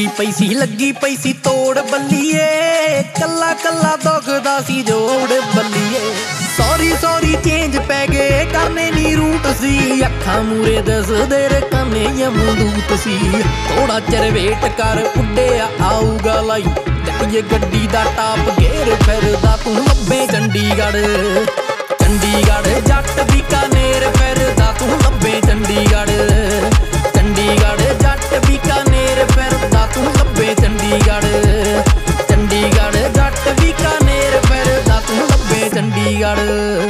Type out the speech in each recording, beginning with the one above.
लगी पई सी तोड़ बल्लीए, कला कला दुखदा सी जोड़ बल्लीए। सॉरी सॉरी चेंज पै गए करने नी रूट सी, अखा मूरे दस देर कने यमदूत सी। थोड़ा चिर वेट कर उड्डिया आऊगा लाई, जाइए गड्डी दा टाप गेर फिरदा तू लब्बे चंडीगढ़। चंडीगढ़ जट बीकानेर फिरदा तू लब्बे चंडीगढ़। चंडीगढ़ जट बीकानेर फिरदा तू लब्बे चंडीगढ़। चंडीगढ़ जट बीकानेर फिरदा तू लब्बे चंडीगढ़।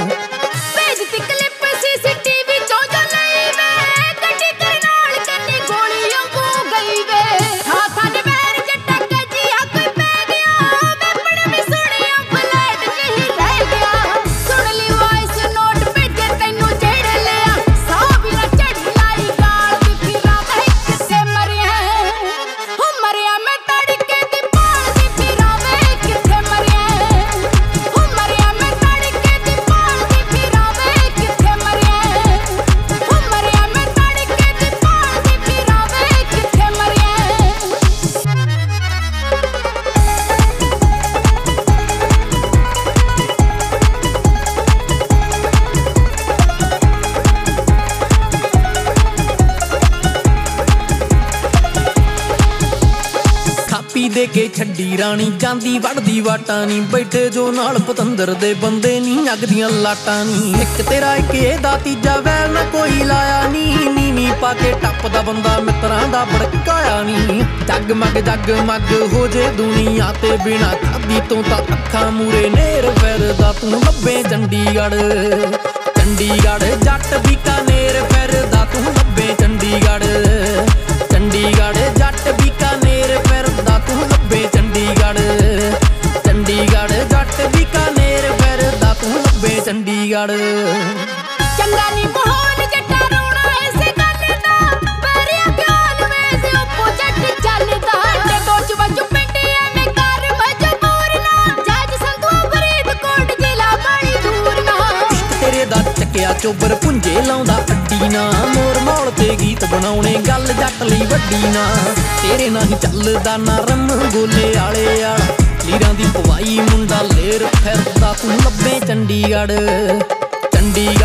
दे के छड्डी रानी जांदी वड़दी वाटा नी, बैठे जो नाल पतंदर दे बंदे नी अगदियां लाटा नी। एक तेरा एक एदा तीजा वैल ना कोई लाया नी, नी पाके टपदा बंदा मित्रां दा भड़काया नी। जगमग हो जे दुनिया ते बिना खादी तो तां अखां मूरे नेर फिरदा तू लब्बे चंडीगढ़। चंडीगढ़ जट बीकानेर फिरदा तू लब्बे चंडीगढ़। चंडीगढ़ जट बीकानेर फिरदा तू लब्बे चंडीगढ़। चंडीगढ़ जट बीकानेर फिरदा तू लब्बे चंडीगढ़। चंगा नी माहौल जट्टा रोना इस गल दा, पैरिया ख्याल वेस ओपो जट चलदा। ते कोच वजू पिंड एवें कर मजबूर ना, जज संधू फरीदकोट जिला बड़ी दूर ना। तेरे दा चकिया चोबर पुंजे लाउंदा अड्डी ना, मोर मोड़ ते गीत बनाउणे गल जट लई वड्डी ना। तेरे नाल चलदा नरम गोले आले आला, लीरां दी पवाई मुंडा लेर फिरदा तू लब्बे चंडीगढ़। चंडीगढ़